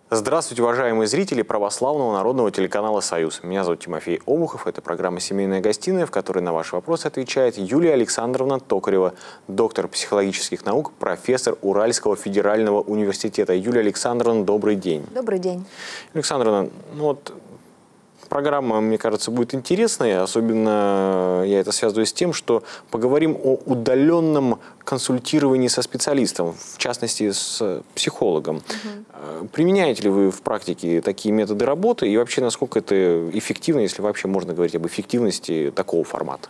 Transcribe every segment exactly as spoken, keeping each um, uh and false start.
Здравствуйте, уважаемые зрители православного народного телеканала «Союз». Меня зовут Тимофей Обухов. Это программа «Семейная гостиная», в которой на ваши вопросы отвечает Юлия Александровна Токарева, доктор психологических наук, профессор Уральского федерального университета. Юлия Александровна, добрый день. Добрый день. Александровна, ну вот программа, мне кажется, будет интересной. Особенно я это связываю с тем, что поговорим о удаленном консультировании со специалистом, в частности, с психологом. Угу. Применяете ли вы в практике такие методы работы? И вообще, насколько это эффективно, если вообще можно говорить об эффективности такого формата?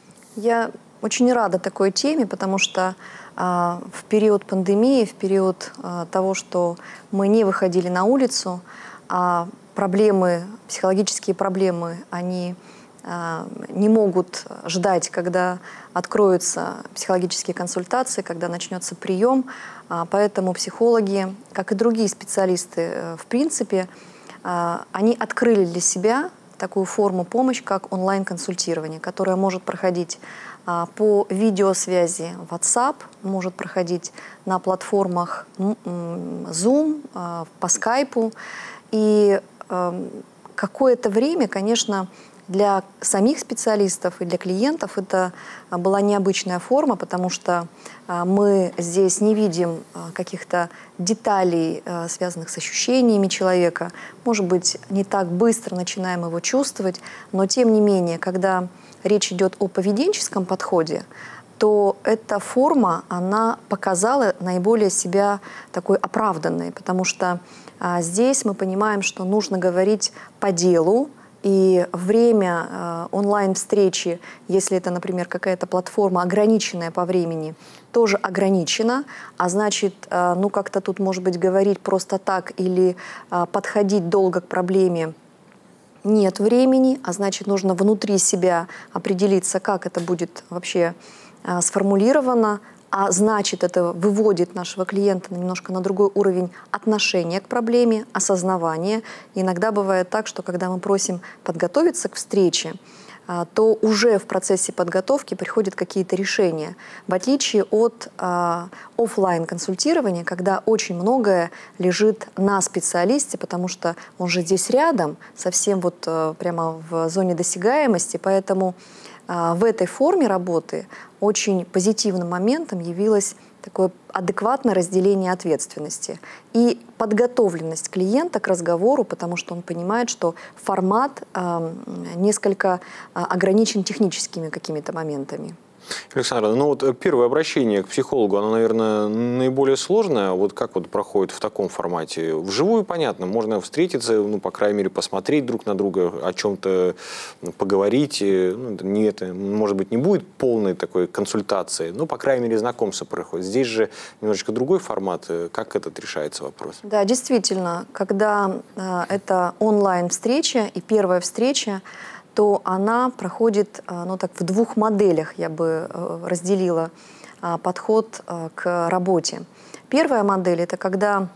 Я очень рада такой теме, потому что э, в период пандемии, в период э, того, что мы не выходили на улицу, а проблемы, психологические проблемы, они э, не могут ждать, когда откроются психологические консультации, когда начнется прием. Э, поэтому психологи, как и другие специалисты, э, в принципе, э, они открыли для себя такую форму помощи, как онлайн-консультирование, которое может проходить э, по видеосвязи WhatsApp, может проходить на платформах Zoom, э, по Skype. И какое-то время, конечно, для самих специалистов и для клиентов это была необычная форма, потому что мы здесь не видим каких-то деталей, связанных с ощущениями человека. Может быть, не так быстро начинаем его чувствовать, но тем не менее, когда речь идет о поведенческом подходе, то эта форма, она показала наиболее себя такой оправданной, потому что а, здесь мы понимаем, что нужно говорить по делу, и время э, онлайн-встречи, если это, например, какая-то платформа, ограниченная по времени, тоже ограничена, а значит, э, ну как-то тут, может быть, говорить просто так или э, подходить долго к проблеме нет времени, а значит, нужно внутри себя определиться, как это будет вообще сформулировано, а значит, это выводит нашего клиента немножко на другой уровень отношения к проблеме, осознавания. И иногда бывает так, что когда мы просим подготовиться к встрече, то уже в процессе подготовки приходят какие-то решения. В отличие от а, офлайн-консультирования, когда очень многое лежит на специалисте, потому что он же здесь рядом, совсем вот а, прямо в зоне досягаемости, поэтому а, в этой форме работы очень позитивным моментом явилось такое адекватное разделение ответственности и подготовленность клиента к разговору, потому что он понимает, что формат э, несколько э, ограничен техническими какими-то моментами. Александра, ну вот первое обращение к психологу, оно, наверное, наиболее сложное. Вот как вот проходит в таком формате? Вживую, понятно, можно встретиться, ну, по крайней мере, посмотреть друг на друга, о чем-то поговорить. Ну, не это, может быть, не будет полной такой консультации, но, по крайней мере, знакомство проходит. Здесь же немножечко другой формат. Как этот решается вопрос? Да, действительно, когда э, это онлайн-встреча и первая встреча, то она проходит, ну так, в двух моделях, я бы разделила подход к работе. Первая модель – это когда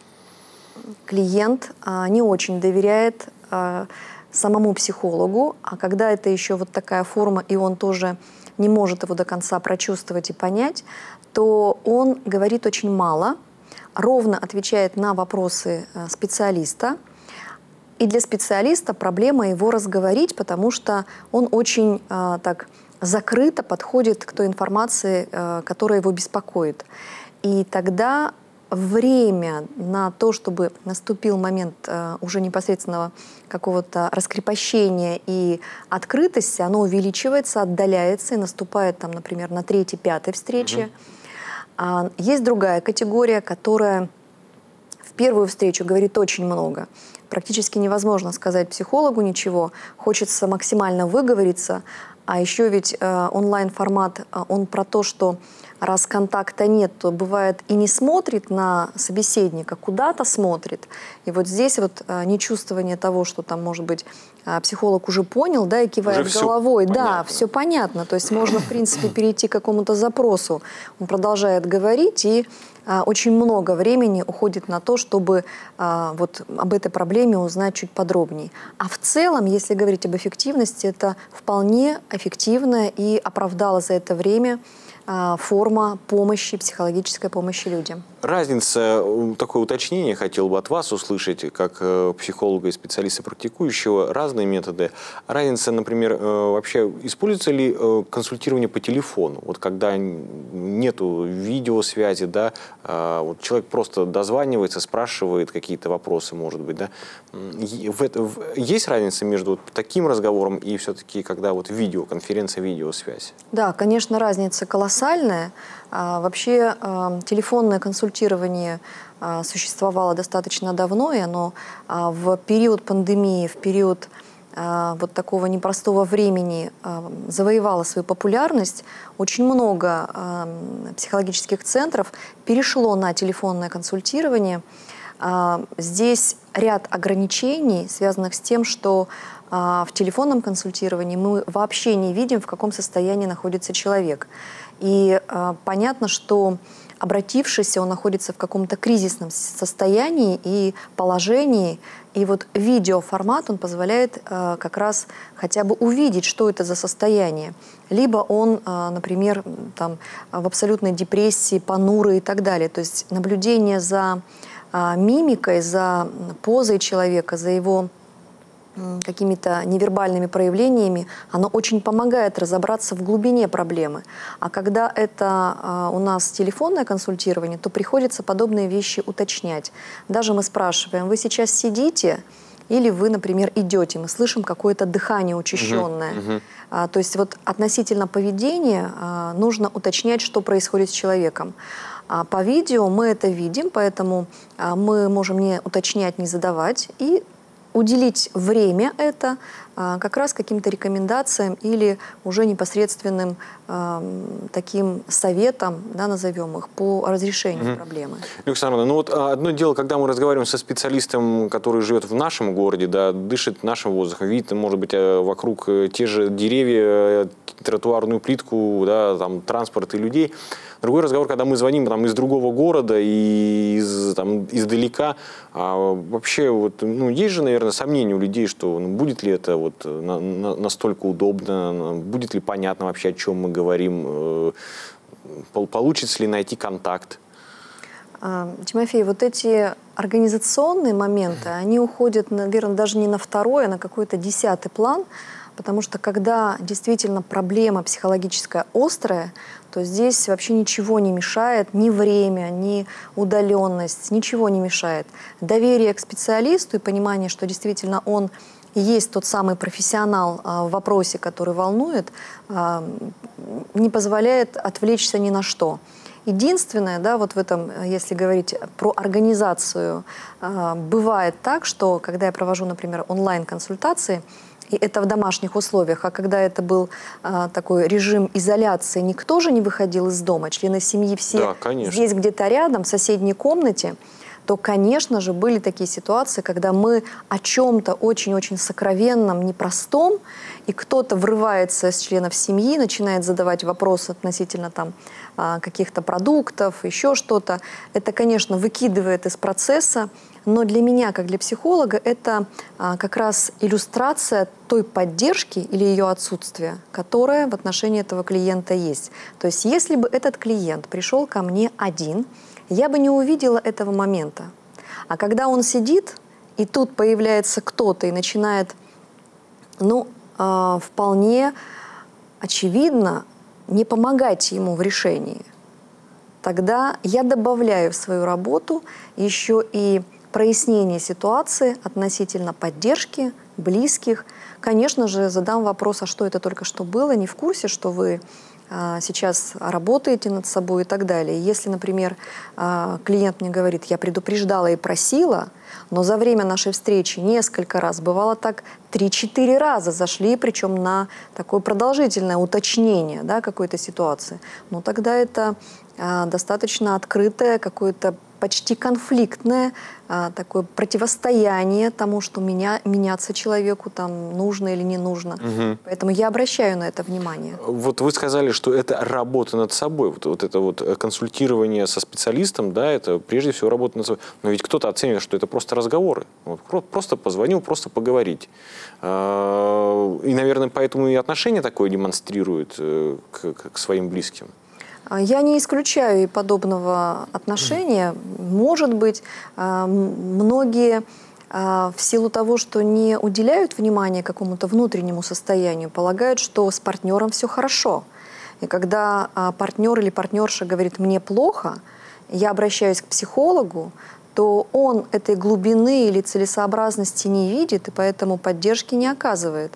клиент не очень доверяет самому психологу, а когда это еще вот такая форма, и он тоже не может его до конца прочувствовать и понять, то он говорит очень мало, ровно отвечает на вопросы специалиста. И для специалиста проблема его разговорить, потому что он очень э, так закрыто подходит к той информации, э, которая его беспокоит. И тогда время на то, чтобы наступил момент э, уже непосредственного какого-то раскрепощения и открытости, оно увеличивается, отдаляется и наступает, там, например, на третьей-пятой встрече. Mm-hmm. А, есть другая категория, которая в первую встречу говорит очень много. Практически невозможно сказать психологу ничего, хочется максимально выговориться, а еще ведь э, онлайн-формат, э, он про то, что раз контакта нет, то бывает и не смотрит на собеседника, куда-то смотрит. И вот здесь вот э, нечувствование того, что там, может быть, э, психолог уже понял, да, и кивает уже головой. Все да, все понятно. То есть можно, в принципе, перейти к какому-то запросу. Он продолжает говорить, и э, очень много времени уходит на то, чтобы э, вот об этой проблеме узнать чуть подробнее. А в целом, если говорить об эффективности, это вполне эффективная и оправдала за это время форма помощи, психологической помощи людям. разница, такое уточнение хотел бы от вас услышать, как психолога и специалиста практикующего, разные методы. Разница, например, вообще используется ли консультирование по телефону? Вот когда нету видеосвязи, да, вот человек просто дозванивается, спрашивает какие-то вопросы, может быть, да. В это, в, есть разница между вот таким разговором и все-таки, когда вот видеоконференция, видеосвязь? Да, конечно, разница колоссальная. А, вообще а, телефонное консультирование а, существовало достаточно давно, и оно а, в период пандемии, в период а, вот такого непростого времени а, завоевало свою популярность. Очень много а, психологических центров перешло на телефонное консультирование. А, здесь ряд ограничений, связанных с тем, что а, в телефонном консультировании мы вообще не видим, в каком состоянии находится человек. И а, понятно, что обратившийся, он находится в каком-то кризисном состоянии и положении. И вот видеоформат, он позволяет а, как раз хотя бы увидеть, что это за состояние. Либо он, а, например, там, в абсолютной депрессии, понурый и так далее. То есть наблюдение за а, мимикой, за позой человека, за его какими-то невербальными проявлениями, оно очень помогает разобраться в глубине проблемы. А когда это а, у нас телефонное консультирование, то приходится подобные вещи уточнять. Даже мы спрашиваем: вы сейчас сидите или вы, например, идете? Мы слышим какое-то дыхание учащенное. Uh-huh, uh-huh. А, то есть вот относительно поведения а, нужно уточнять, что происходит с человеком. А по видео мы это видим, поэтому а, мы можем не уточнять, не задавать и уделить время это а, как раз каким-то рекомендациям или уже непосредственным а, таким советам, да, назовем их, по разрешению mm-hmm. проблемы. Александра, ну вот одно дело, когда мы разговариваем со специалистом, который живет в нашем городе, да, дышит нашим воздухом, видит, может быть, вокруг те же деревья, тротуарную плитку, да, там, транспорт и людей. Другой разговор, когда мы звоним там, из другого города и из, там, издалека. А вообще, вот, ну, есть же, наверное, сомнения у людей, что ну, будет ли это вот, на, на, настолько удобно, будет ли понятно вообще, о чем мы говорим, э, получится ли найти контакт. Тимофей, вот эти организационные моменты, они уходят, наверное, даже не на второй, а на какой-то десятый план. Потому что когда действительно проблема психологическая острая, то здесь вообще ничего не мешает, ни время, ни удаленность, ничего не мешает. Доверие к специалисту и понимание, что действительно он есть тот самый профессионал а, в вопросе, который волнует, а, не позволяет отвлечься ни на что. Единственное, да, вот в этом, если говорить про организацию, а, бывает так, что когда я провожу, например, онлайн-консультации, и это в домашних условиях. А когда это был а, такой режим изоляции, никто же не выходил из дома, члены семьи все да, здесь где-то рядом, в соседней комнате, то, конечно же, были такие ситуации, когда мы о чем-то очень-очень сокровенном, непростом, и кто-то врывается из членов семьи, начинает задавать вопросы относительно там каких-то продуктов, еще что-то. Это, конечно, выкидывает из процесса, но для меня, как для психолога, это а, как раз иллюстрация той поддержки или ее отсутствия, которая в отношении этого клиента есть. То есть если бы этот клиент пришел ко мне один, я бы не увидела этого момента. А когда он сидит, и тут появляется кто-то и начинает, ну, э, вполне очевидно, не помогать ему в решении, тогда я добавляю в свою работу еще и прояснение ситуации относительно поддержки близких. Конечно же, задам вопрос, а что это только что было, не в курсе, что вы а, сейчас работаете над собой и так далее. Если, например, а, клиент мне говорит, я предупреждала и просила, но за время нашей встречи несколько раз, бывало так, три-четыре раза зашли, причем на такое продолжительное уточнение, да, какой-то ситуации, ну тогда это а, достаточно открытое какое-то почти конфликтное а, такое противостояние тому, что меня, меняться человеку там нужно или не нужно. Угу. Поэтому я обращаю на это внимание. Вот вы сказали, что это работа над собой. Вот, вот это вот консультирование со специалистом, да, это прежде всего работа над собой. Но ведь кто-то оценивает, что это просто разговоры. Вот, просто позвонил, просто поговорить. И, наверное, поэтому и отношение такое демонстрирует к, к своим близким. Я не исключаю и подобного отношения. Может быть, многие в силу того, что не уделяют внимания какому-то внутреннему состоянию, полагают, что с партнером все хорошо. И когда партнер или партнерша говорит «мне плохо», я обращаюсь к психологу, то он этой глубины или целесообразности не видит и поэтому поддержки не оказывает.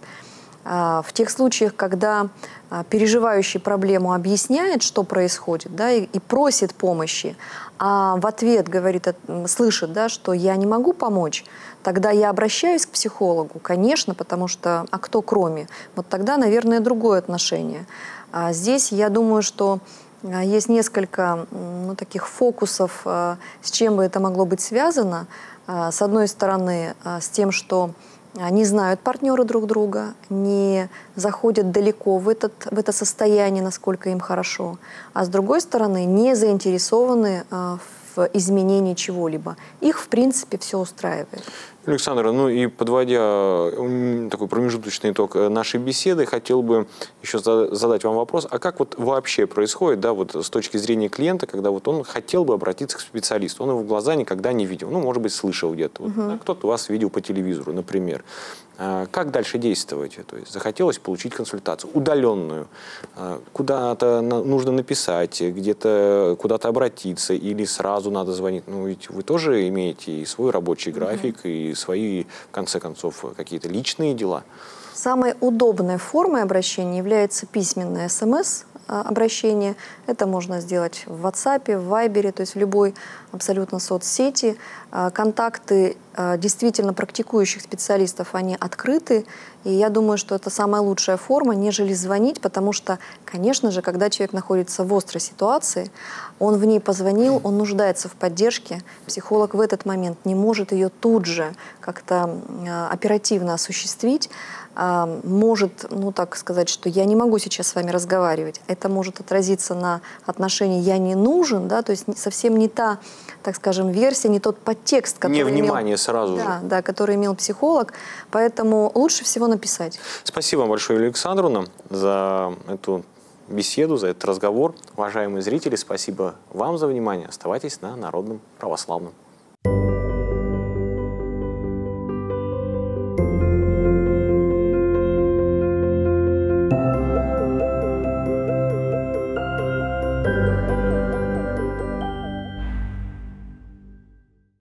В тех случаях, когда переживающий проблему объясняет, что происходит, да, и, и просит помощи, а в ответ говорит, слышит, да, что я не могу помочь, тогда я обращаюсь к психологу, конечно, потому что, а кто кроме? Вот тогда, наверное, другое отношение. А здесь я думаю, что есть несколько ну, таких фокусов, с чем бы это могло быть связано. С одной стороны, с тем, что не знают партнеры друг друга, не заходят далеко в, этот, в это состояние, насколько им хорошо. А с другой стороны, не заинтересованы в изменении чего-либо. Их, в принципе, все устраивает. Александра, ну и подводя такой промежуточный итог нашей беседы, хотел бы еще задать вам вопрос, а как вот вообще происходит, да, вот с точки зрения клиента, когда вот он хотел бы обратиться к специалисту, он его в глаза никогда не видел, ну, может быть, слышал где-то, вот, да, кто-то вас видел по телевизору, например. Как дальше действовать? То есть захотелось получить консультацию удаленную, куда-то нужно написать, где-то куда-то обратиться или сразу надо звонить. Ну, ведь вы тоже имеете и свой рабочий график, mm-hmm. и свои, в конце концов, какие-то личные дела. Самой удобной формой обращения является письменное смс обращение. Это можно сделать в WhatsApp, в Viber, то есть в любой абсолютно соцсети. Контакты действительно практикующих специалистов, они открыты. И я думаю, что это самая лучшая форма, нежели звонить, потому что, конечно же, когда человек находится в острой ситуации, он в ней позвонил, он нуждается в поддержке. Психолог в этот момент не может ее тут же как-то оперативно осуществить. Может, ну так сказать, что я не могу сейчас с вами разговаривать. Это может отразиться на отношении «я не нужен», да, то есть совсем не та, так скажем, версия, не тот подтекст, который, не внимание имел, сразу да, же. Да, который имел психолог. Поэтому лучше всего написать. Спасибо вам большое, Юлия Александровна, за эту беседу, за этот разговор. Уважаемые зрители, спасибо вам за внимание. Оставайтесь на Народном православном.